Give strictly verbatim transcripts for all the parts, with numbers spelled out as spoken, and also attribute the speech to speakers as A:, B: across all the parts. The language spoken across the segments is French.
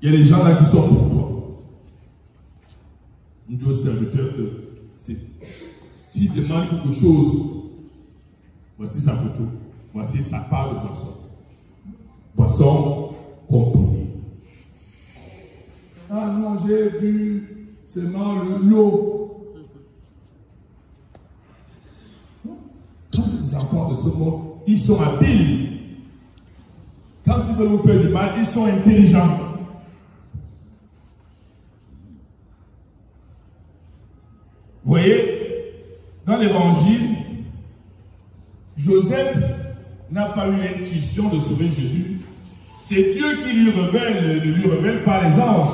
A: Il y a des gens là qui sont pour toi. On dit au serviteur de s'il demande quelque chose, voici sa photo, voici sa part de boisson. Boisson comprimée. Ah non, j'ai bu seulement l'eau. Quand les enfants de ce monde, ils sont habiles. Quand ils veulent vous faire du mal, ils sont intelligents. Vous voyez, dans l'évangile, Joseph n'a pas eu l'intuition de sauver Jésus. C'est Dieu qui lui révèle, lui révèle par les anges.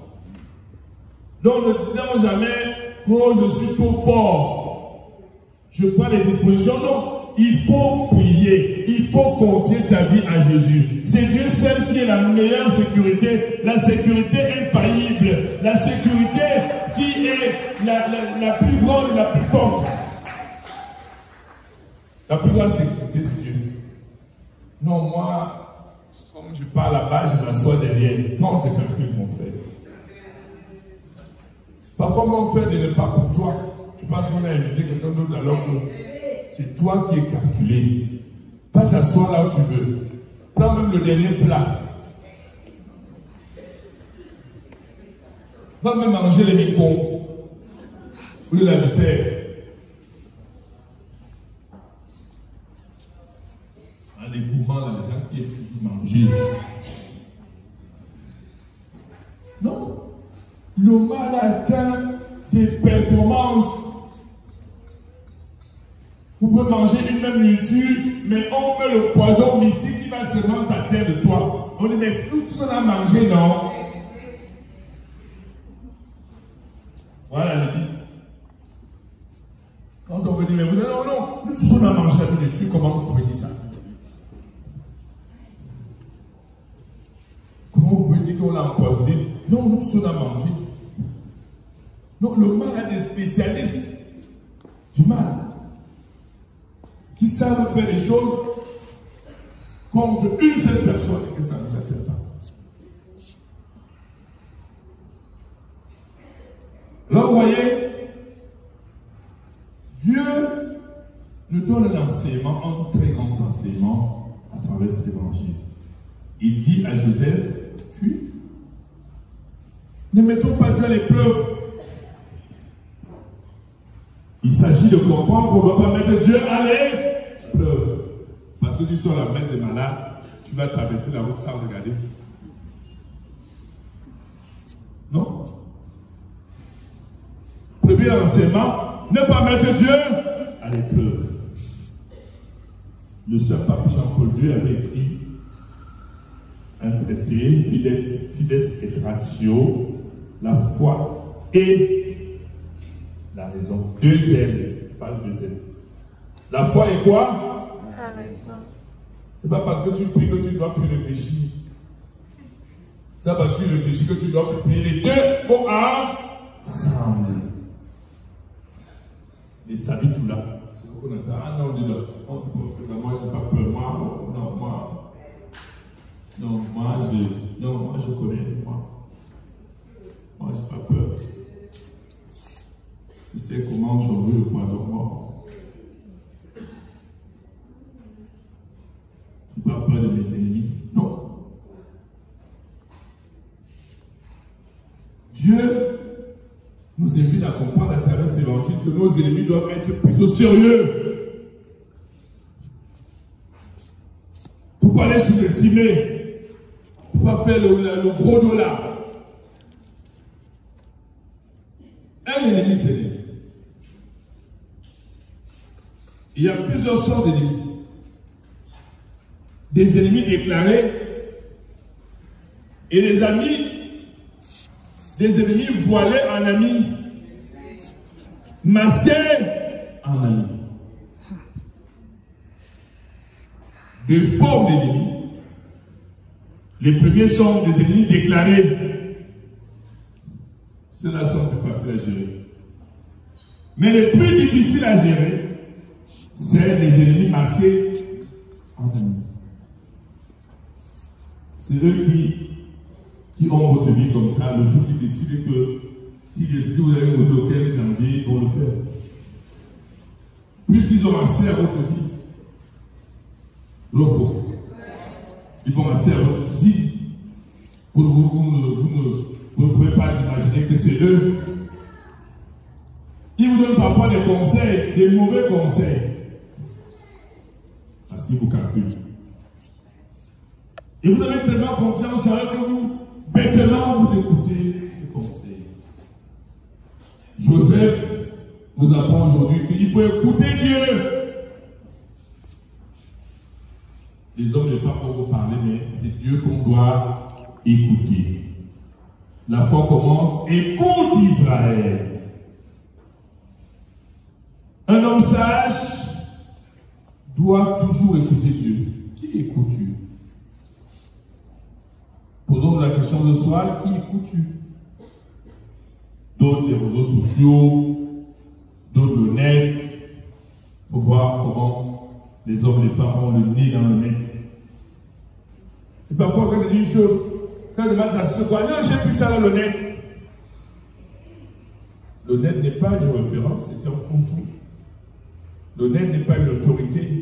A: Donc ne disons jamais, oh je suis trop fort, je prends les dispositions. Non, il faut prier, il faut confier ta vie à Jésus. C'est Dieu seul qui est la meilleure sécurité, la sécurité infaillible, la sécurité qui est la, la, la plus grande et la plus forte. La plus grande sécurité, c'est Dieu. Non, moi, comme je parle là-bas, je m'assois derrière. Quand on te calcule, mon frère. Parfois, mon frère n'est pas pour toi. Tu penses qu'on a invité quelqu'un d'autre alors que c'est toi qui es calculé. Va t'asseoir là où tu veux. Prends même le dernier plat. Va même manger les micons. Ou le la vipère. Les gourmands, là, les gens qui aiment manger. Non. Le mal atteint des performances. Vous pouvez manger une même nourriture, mais on met le poison mystique qui va seulement t'atteindre de toi. On dit, mais nous tous on a mangé, non? Voilà le dit. Quand on veut dire, mais vous dites, non, non, nous tous on a mangé la nourriture, comment vous pouvez dire ça? Comment vous pouvez dire qu'on l'a empoisonné? Non, nous tous on a mangé. Non, le mal a des spécialistes du mal qui savent faire des choses contre une seule personne et que ça ne nous atteint pas. Là, vous voyez, Dieu nous donne un enseignement, un très grand enseignement à travers cet évangile. Il dit à Joseph, fuis. Ne mettons pas Dieu à l'épreuve. Il s'agit de comprendre qu'on ne doit pas mettre Dieu à l'épreuve. Parce que tu sors la main des malades, tu vas traverser la route sans regarder. Non? Premier enseignement, ne pas mettre Dieu à l'épreuve. Le Saint Pape Jean-Paul deux avait écrit un traité, Fides, Fides et Ratio, la foi et la raison. Deuxième, pas le deuxième. La foi est quoi? La raison. C'est pas parce que tu pries que tu dois plus réfléchir. C'est pas parce que tu réfléchis que tu dois plus prier. Les deux vont ensemble. Les savis tout là. C'est pourquoi on a dit, ah non, on dit non. Moi, je n'ai pas peur. Moi, non, moi. Non, moi, je, non, moi, je connais. Moi, moi je n'ai pas peur. Je sais comment changer le poison mort. Je n'ai pas peur de mes ennemis. Non. Dieu nous invite à comprendre à travers cet évangile que nos ennemis doivent être plutôt sérieux. Pour ne pas les sous-estimer. Pour ne pas faire le, le, le gros dos là. Un ennemi, c'est lui. Il y a plusieurs sortes d'ennemis. Des ennemis déclarés et des amis, des ennemis voilés en amis, masqués en amis. Deux formes d'ennemis. Les premiers sont des ennemis déclarés. Ceux-là sont plus faciles à gérer. Mais les plus difficiles à gérer, c'est les ennemis masqués en amis. C'est eux qui qui ont votre vie comme ça, le jour qu'ils décident que si décident que vous allez mourir au quinze janvier, ils vont le faire. Puisqu'ils ont accès à votre vie. Le faux. Ils vont accès à votre vie. Vous, vous, vous, vous, vous, vous ne pouvez pas imaginer que c'est eux. Ils vous donnent parfois des conseils, des mauvais conseils. Parce qu'ils vous calculent. Et vous avez tellement confiance en eux que vous, bêtement, vous écoutez ces conseils. Joseph nous apprend aujourd'hui qu'il faut écouter Dieu. Les hommes et les femmes vont vous parler, mais c'est Dieu qu'on doit écouter. La foi commence, écoute Israël. Un homme sage doit toujours écouter Dieu. Qui écoutes-tu? Posons-nous la question ce soir, qui écoutes-tu? D'autres les réseaux sociaux, d'autres le net. Il faut voir comment les hommes et les femmes ont le nez dans le net. Et parfois, quand ils disent une chose, quand ils demandent à ce quoi, non, j'ai pris ça dans le net. Le net n'est pas une référence, c'est un fond-tout. Le net n'est pas une autorité.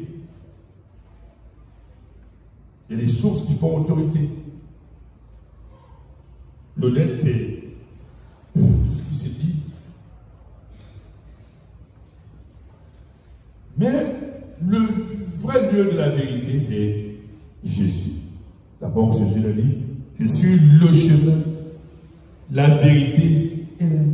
A: Il y a des sources qui font autorité. Le net, c'est tout ce qui s'est dit. Mais le vrai lieu de la vérité, c'est Jésus. D'abord, Jésus l'a dit, je suis le chemin, la vérité et la vie.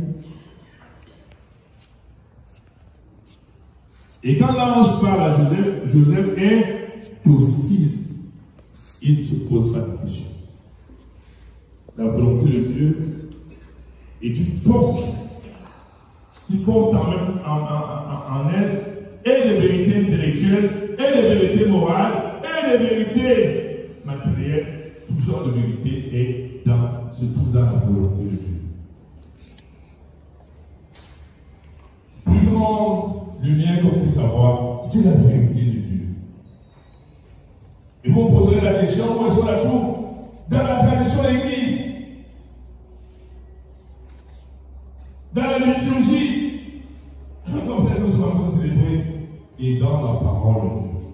A: Et quand l'ange parle à Joseph, Joseph est docile. Il ne se pose pas de questions. La volonté de Dieu est une force qui porte en, même, en, en, en elle et les vérités intellectuelles, et les vérités morales, et les vérités matérielles. Tout genre de vérité est dans, se trouve dans la volonté de Dieu. Plus grande lumière qu'on puisse avoir, c'est la vérité de Dieu. Et vous me poserez la question, où est-ce qu'on la trouve? Dans la tradition de l'Église, dans la liturgie, comme ça nous sommes célébrés, et dans la parole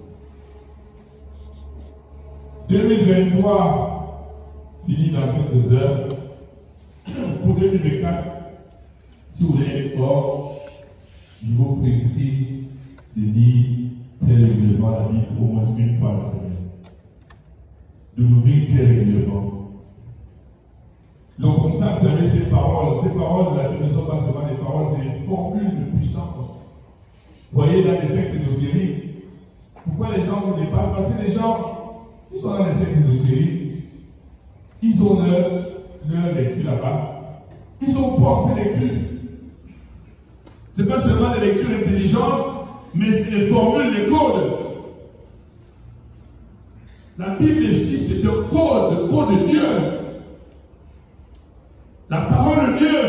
A: de Dieu. deux mille vingt-trois, fini dans quelques heures. Pour deux mille vingt-quatre, si vous voulez être fort, je vous prie de lire très régulièrement la Bible au moins une fois la semaine. De l'ouvrir très régulièrement. Le contact avec ces paroles, ces paroles de la Bible ne sont pas seulement des paroles, c'est des formules de puissance. Vous voyez dans les sectes ésotériques, pourquoi les gens ne les parlent? Parce que les gens, ils sont dans les sectes ésotériques, ils ont leur, leur lecture là-bas, ils ont force ces lectures. Ce n'est pas seulement des lectures intelligentes, mais c'est des formules, des codes. La Bible ici, c'est un code, le code de Dieu. La parole de Dieu.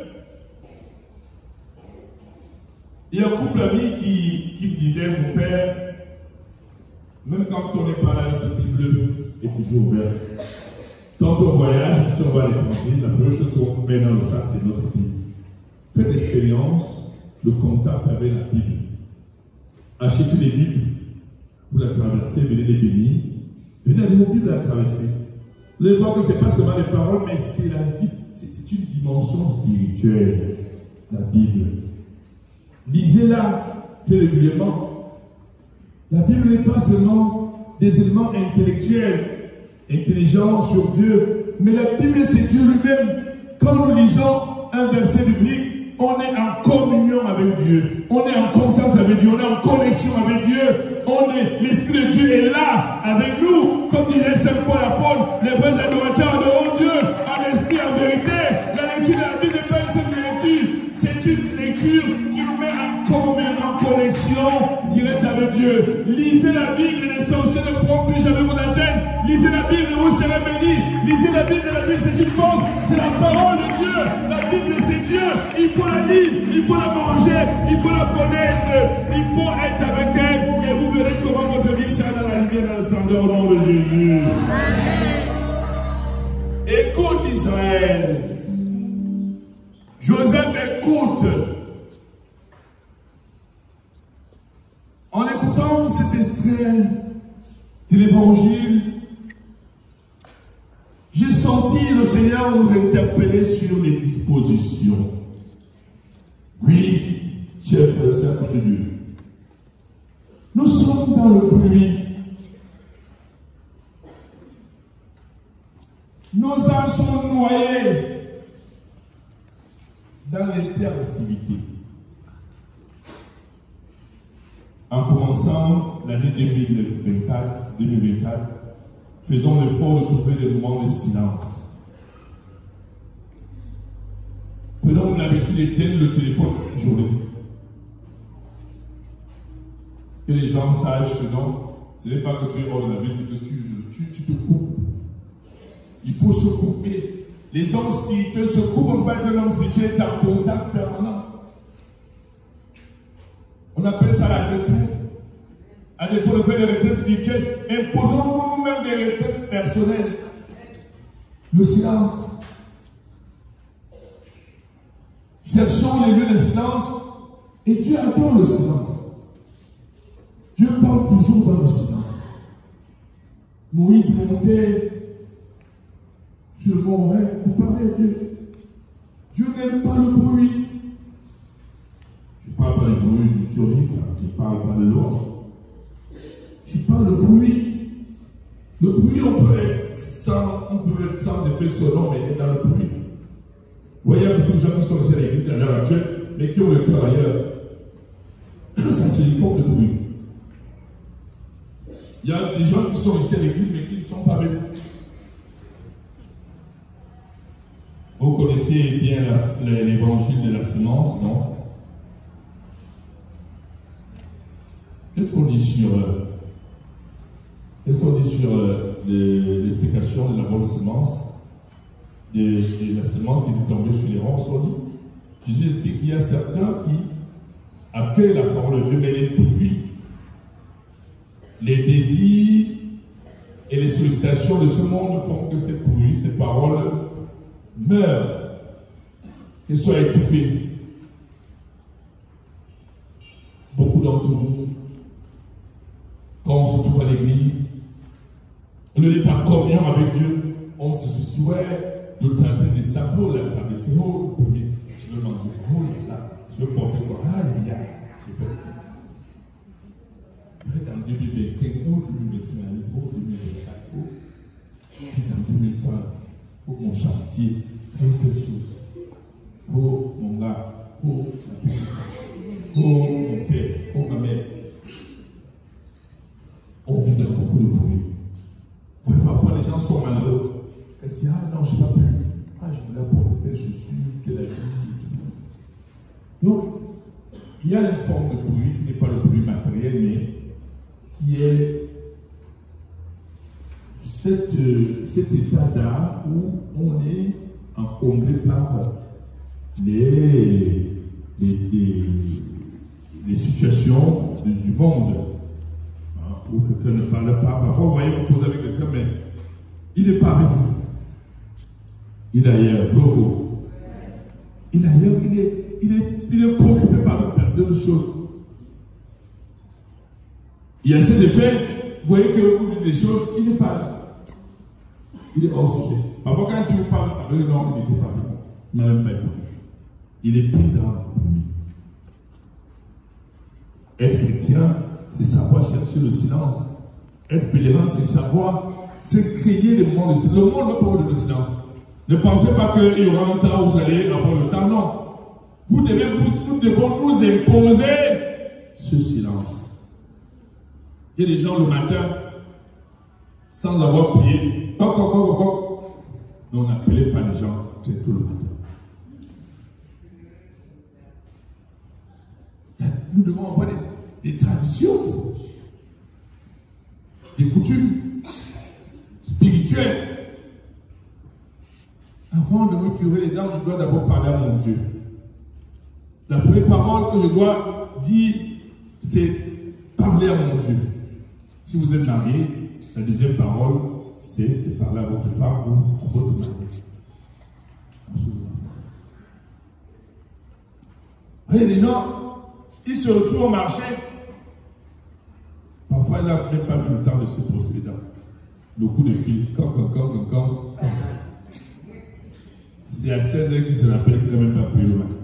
A: Il y a un couple d'amis qui, qui me disait, mon père, même quand on n'est pas là, notre Bible est toujours ouverte. Quand on voyage, si on va à l'étranger, la première chose qu'on met dans le sac, c'est notre Bible. Faites l'expérience, le contact avec la Bible. Achetez les Bibles pour la traverser, venez les bénir. Venez avec vos Bibles à la traverser. Vous allez voir que ce n'est pas seulement des paroles, mais c'est la Bible. C'est une dimension spirituelle, la Bible. Lisez-la très régulièrement. La Bible n'est pas seulement des éléments intellectuels, intelligents sur Dieu, mais la Bible c'est Dieu lui-même. Quand nous lisons un verset biblique, on est en communion avec Dieu, on est en contact avec Dieu, on est en connexion avec Dieu, on est, l'Esprit de Dieu est là avec nous, comme disait Saint Paul l'apôtre, les vrais adorateurs adorent Dieu, en esprit, en vérité. La lecture de la Bible n'est pas une simple lecture, c'est une lecture qui nous met en communion, en connexion directe avec Dieu. Lisez la Bible, les sorciers ne pourront plus jamais vous atteindre. Lisez la Bible, vous serez bénis. Lisez la Bible, la Bible c'est une force, c'est la parole de Dieu. La Bible c'est Dieu, il faut la lire, il faut la manger, il faut la connaître, il faut être avec elle et vous verrez comment votre vie sera dans la lumière, dans la splendeur au nom de Jésus. Amen. Écoute tout Israël. Joseph écoute. En écoutant cet extrait de l'évangile, j'ai senti le Seigneur nous interpeller sur les dispositions. Oui, chers frères et sœurs de Dieu, nous sommes dans le bruit. Nos âmes sont noyées dans l'interactivité. En commençant l'année deux mille vingt-quatre, faisons l'effort de trouver des moments de silence. Prenons l'habitude d'éteindre le téléphone une journée. Que les gens sachent que non, ce n'est pas que tu es hors de la vie, c'est que tu, tu, tu te coupes. Il faut se couper. Les hommes spirituels se coupent. On peut être un homme spirituel est en contact permanent. On appelle ça la retraite. À défaut de faire des retraites spirituelles, imposons-nous nous-mêmes des retraites personnelles. Le silence. Cherchons les lieux de silence. Et Dieu adore le silence. Dieu parle toujours dans le silence. Moïse montait sur le mont Horeb pour parler à Dieu. Dieu n'aime pas le bruit. Je ne parle pas des bruits liturgiques, je ne parle pas de l'ange. Je parle de bruit. Le bruit, on peut être sans, on peut être sans effet sonore, mais être dans le bruit. Vous voyez, il y a beaucoup de gens qui sont ici à l'église à l'heure actuelle, mais qui ont le cœur ailleurs. Ça, c'est une forme de bruit. Il y a des gens qui sont ici à l'église, mais qui ne sont pas venus. Vous connaissez bien l'évangile de la semence, non? Qu'est-ce qu'on dit sur, qu'est-ce qu'on dit sur l'explication de la bonne semence, de, de la semence qui est tombée sur les ronces? On dit, Jésus explique qu'il y a certains qui accueillent la parole de Dieu, mais les bruits, les désirs et les sollicitations de ce monde font que ces bruits, ces paroles meurent, qu'elles soient étouffées. Beaucoup d'entre nous, quand on se trouve à l'église, au lieu d'être en communion avec Dieu, on se soucie, ouais, de tenter des sabots, la traversée, oh, je veux manger, oh là là, je veux porter quoi, aïe aïe aïe, je veux dans deux mille vingt-cinq, oh, deux mille vingt-cinq, oh, deux mille vingt-quatre, oh, puis dans deux mille trente, oh, mon chantier, oh, telle chose, oh, mon gars, oh, oh, mon père, oh, ma mère. On vit dans beaucoup de bruit. Ouais, parfois les gens sont malheureux. Est-ce qu'il y a, ah non, je n'ai pas pu. Ah, je voulais apporter telle chaussure, telle habit, tout le monde. Donc, il y a une forme de bruit qui n'est pas le bruit matériel, mais qui est cette, cet état d'âme où on est encombré par les, les, les, les situations du, du monde. Ou quelqu'un ne parle pas. Parfois, vous voyez, vous posez avec quelqu'un, mais il n'est pas avec vous. Il est ailleurs, vous. Il est ailleurs, il est, il est, il est préoccupé par d'autres choses. Il y a cet effet, vous voyez que vous dites des choses, il n'est pas là. Il est hors sujet. Parfois, quand tu vous parles, ça veut dire non, il n'était pas là. Il n'a même pas écouté. Il est pris dans le bruit. Être chrétien, c'est savoir chercher le silence. Être pèlerin, c'est savoir se créer des moments de silence. Le monde n'a pas de silence. Ne pensez pas qu'il y aura un temps où vous allez avoir le temps. Non. Vous devez, vous, nous devons nous imposer ce silence. Il y a des gens le matin, sans avoir prié, hop, hop, hop, hop, mais on n'appelait pas les gens, c'est tout le matin. Nous devons avoir des, des traditions, des coutumes spirituelles. Avant de me curer les dents, je dois d'abord parler à mon Dieu. La première parole que je dois dire, c'est parler à mon Dieu. Si vous êtes marié, la deuxième parole, c'est de parler à votre femme ou à votre mari. Il y a des gens, ils se retrouvent au marché. Parfois, il n'a même pas eu le temps de se procéder dans le coup de fil. Comme, comme, comme, comme, comme. C'est à seize heures qu'il se rappelle qu'il n'a même pas pris le matin.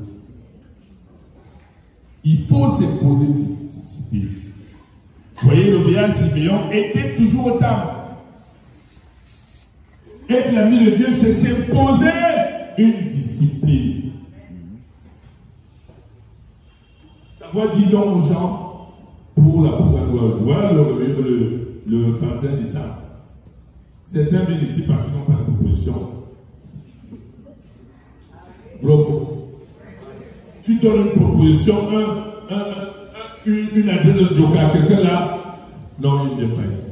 A: Il faut se poser une discipline. Vous voyez, le vieillard Siméon était toujours au table. Et l'ami de Dieu, c'est s'imposer une discipline. Savoir dire non aux gens pour la propagande. Voilà le, le, le, le trente et un décembre. Certains viennent ici parce qu'ils n'ont pas de proposition. Bravo. Tu donnes une proposition, un, un, un, une, une adresse de joker à quelqu'un là. Non, il ne vient pas ici.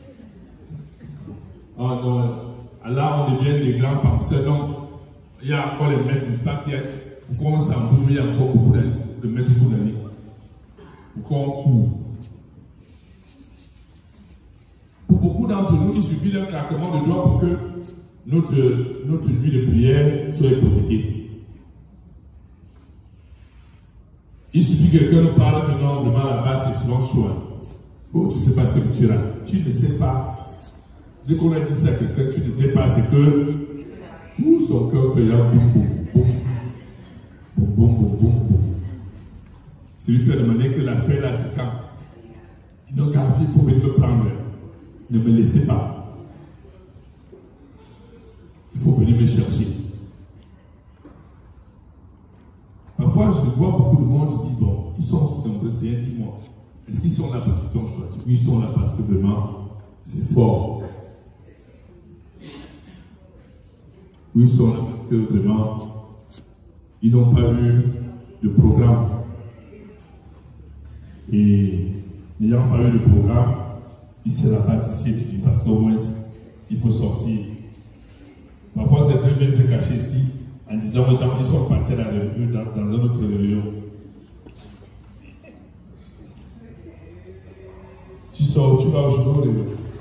A: Oh non. Là, on devient des grands penseurs. Donc, il y a encore les maîtres, n'est-ce pas, qui pourquoi on s'embrouille, il y a encore beaucoup de maîtres pour l'année. Pourquoi on court? Pour beaucoup d'entre nous, il suffit d'un claquement de doigts pour que notre, notre nuit de prière soit hypothéquée. Il suffit que quelqu'un nous parle que non, vraiment là-bas, c'est souvent choix. Oh, tu ne sais pas ce que tu as. Tu ne sais pas. Dès qu'on a dit ça à quelqu'un, tu ne sais pas ce que. Ouh, son cœur fait là, boum, boum, boum. Boum, boum, boum, boum, boum. Celui qui a demandé que la paix là, c'est quand. Il n'a qu'à il faut venir me prendre. Ne me laissez pas. Il faut venir me chercher. Parfois, je vois beaucoup de monde, je dis, bon, ils sont aussi nombreux, c'est intimement. Est-ce qu'ils sont là parce qu'ils t'ont choisi? Oui, ils sont là parce que vraiment, c'est fort. Oui, ils sont là parce que vraiment, ils n'ont pas eu de programme. Et n'ayant pas eu de programme, ils se rabattent ici et tu dis, parce qu'au moins, il faut sortir. Parfois, certains viennent se cacher ici en disant aux gens, ils sont partis à la réunion, dans, dans un autre réunion. Tu sors, tu vas au jour réunion.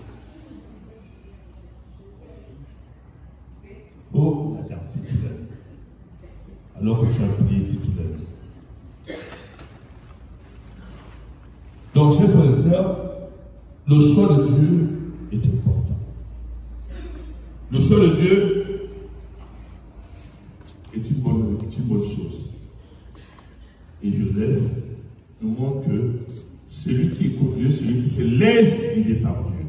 A: Oh, la dame, si tu l'aimes. Alors que tu as prié, si tu l'aimes. Donc, chers frères et sœurs, le choix de Dieu est important. Le choix de Dieu est une bonne, est une bonne chose. Et Joseph nous montre que celui qui écoute Dieu, celui qui se laisse guider par Dieu,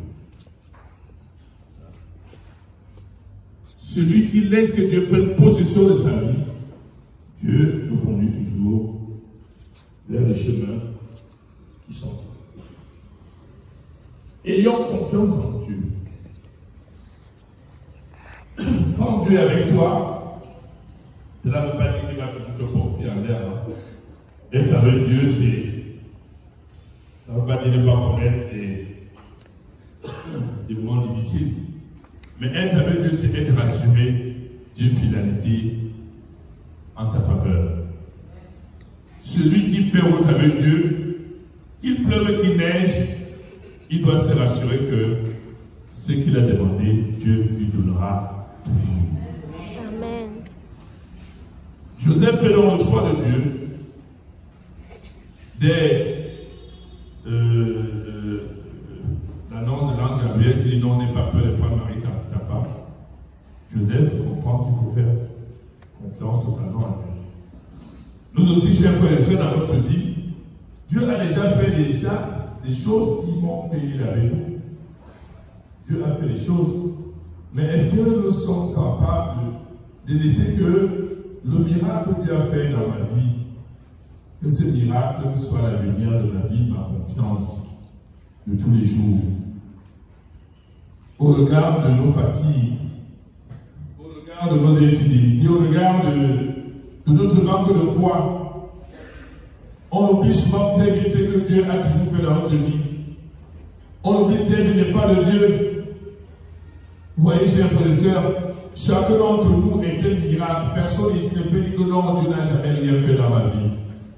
A: celui qui laisse que Dieu prenne possession de sa vie, Dieu nous conduit toujours vers les chemins qui sont. Ayons confiance en Dieu. Quand Dieu est avec toi, cela ne veut pas dire qu'il va toujours te porter en l'air. Hein. Être avec Dieu, c'est. Ça ne veut pas dire ne pas connaître des, des moments difficiles. Mais être avec Dieu, c'est être assuré d'une fidélité en ta faveur. Celui qui fait route avec Dieu, qu'il pleuve, qu'il neige, il doit se rassurer que ce qu'il a demandé, Dieu lui donnera toujours.
B: Amen.
A: Joseph fait donc le choix de Dieu dès euh, euh, l'annonce de l'ange Gabriel qui dit non, n'aie pas peur de prendre Marie ta, ta femme. Joseph comprend qu'il faut faire confiance totalement à Dieu. Nous aussi, chers frères et sœurs, dans notre vie, Dieu a déjà fait des actes, des choses qui montrent qu'il est avec nous. Dieu a fait des choses. Mais est-ce que nous sommes capables de, de laisser que le miracle que Dieu a fait dans ma vie, que ce miracle soit la lumière de ma vie, ma confiance de tous les jours? Au regard de nos fatigues, au regard de nos infidélités, au regard de, de notre manque de foi, on oublie souvent très vite ce que Dieu a toujours fait dans notre vie. On oublie très vite les pas de Dieu. Vous voyez, chers frères et sœurs, chacun d'entre nous est un miracle. Personne ici ne peut dire que non, Dieu n'a jamais rien fait dans ma vie.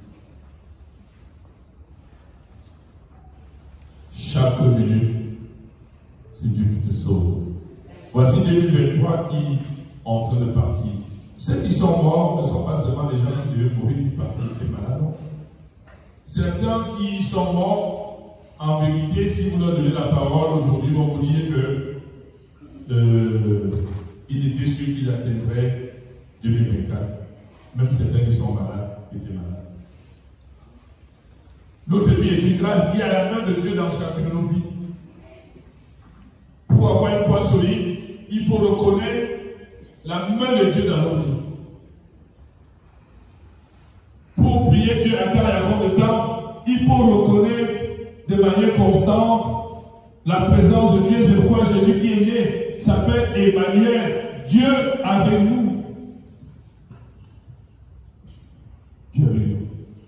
A: Chaque minute, c'est Dieu qui te sauve. Voici deux mille vingt-trois qui est en train de partir. Ceux qui sont morts ne sont pas seulement les gens qui devaient mourir parce qu'ils étaient malades. Certains qui sont morts, en vérité, si vous leur donnez la parole aujourd'hui, vont vous dire que euh, ils étaient sûrs qu'ils atteindraient deux mille vingt-quatre. Même certains qui sont malades étaient malades. Notre vie est une grâce. Il y a la main de Dieu dans chacune de nos vies. Pour avoir une foi solide, il faut reconnaître la main de Dieu dans nos vies. Pour prier Dieu à temps et à rond de temps, il faut reconnaître de manière constante la présence de Dieu. C'est pourquoi Jésus qui est né s'appelle Emmanuel, Dieu avec nous. Dieu avec nous.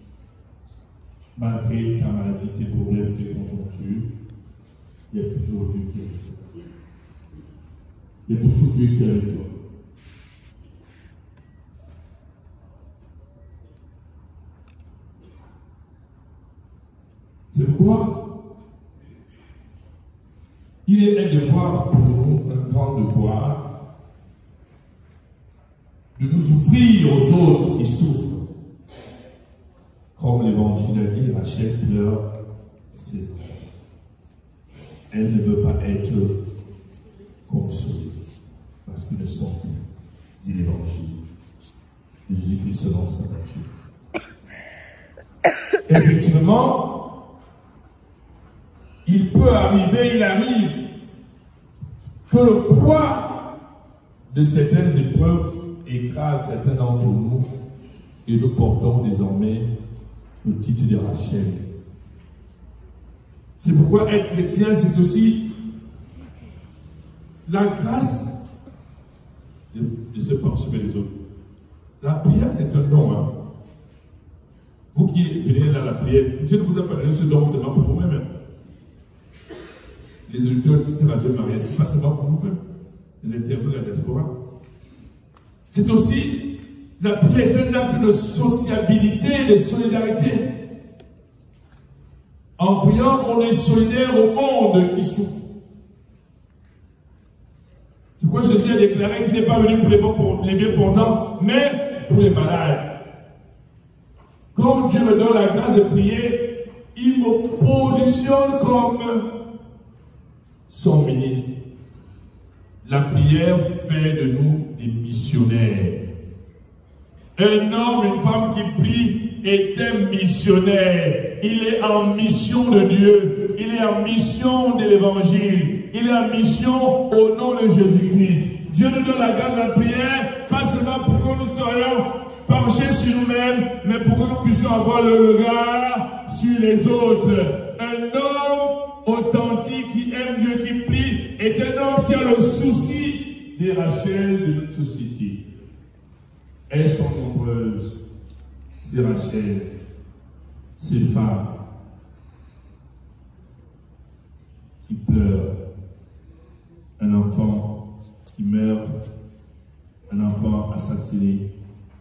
A: Malgré ta maladie, tes problèmes, tes conjonctures, il y a toujours Dieu qui est avec toi. Il y a toujours Dieu qui est avec toi. C'est pourquoi il est un devoir pour nous, un grand devoir, de nous souffrir aux autres qui souffrent. Comme l'Évangile a dit, Rachel pleure ses enfants. Elle ne veut pas être consolée parce qu'ils ne sont plus, dit l'Évangile de Jésus-Christ selon sa nature. Effectivement, il peut arriver, il arrive que le poids de certaines épreuves écrase certains d'entre nous et nous portons désormais le titre de Rachel. C'est pourquoi être chrétien, c'est aussi la grâce de, de se pencher vers les autres. La prière, c'est un don. Hein. Vous qui venez dans la prière, Dieu ne vous a pas donné ce don seulement pour vous-même. Les auditeurs de Radio Maria, ce n'est pas seulement pour vous-même. Les interprètes de la diaspora. C'est aussi, la prière est un acte de sociabilité, de solidarité. En priant, on est solidaire au monde qui souffre. C'est pourquoi Jésus a déclaré qu'il n'est pas venu pour les, bons, pour les bien portants, mais pour les malades. Quand Dieu me donne la grâce de prier, il me positionne comme son ministre. La prière fait de nous des missionnaires. Un homme, une femme qui prie est un missionnaire. Il est en mission de Dieu. Il est en mission de l'Évangile. Il est en mission au nom de Jésus-Christ. Dieu nous donne la grâce de la prière, pas seulement pour que nous soyons penchés sur nous-mêmes, mais pour que nous puissions avoir le regard sur les autres. Un homme authentique qui aime Dieu, qui prie, est un homme qui a le souci des Rachel de notre société. Elles sont nombreuses, ces Rachel, ces femmes qui pleurent. Un enfant qui meurt, un enfant assassiné.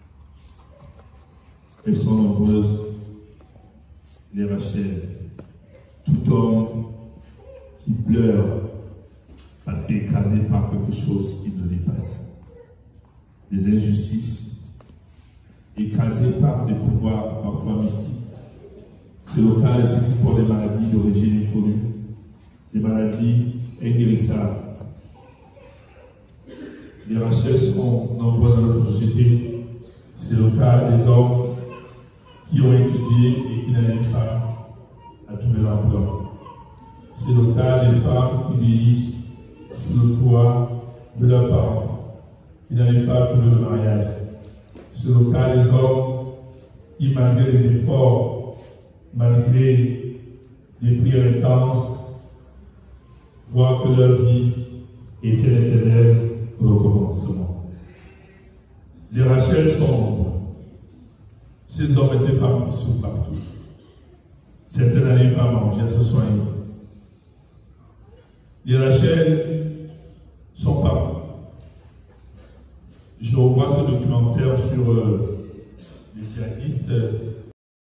A: Elles sont nombreuses, les Rachel. Tout homme qui pleure parce qu'il est écrasé par quelque chose qui le dépasse. Des injustices, écrasé par des pouvoirs parfois mystiques. C'est le cas de ceux qui portent des maladies d'origine inconnue, des maladies inguérissables. Les Rachel sont nombreux dans notre société. C'est le cas des hommes qui ont étudié et qui n'arrivent pas à trouver l'emploi. C'est le cas des femmes qui vieillissent sous le toit de leurs parents, qui n'arrivent pas à trouver le mariage. C'est le cas des hommes qui, malgré les efforts, malgré les prières intenses, voient que leur vie est un éternel recommencement. Les Rachel sont nombreux. Ces hommes et ces femmes qui souffrent partout. Certains n'arrivent pas à manger, à se soigner. Les Rachel sont partout. Je revois ce documentaire sur euh, les djihadistes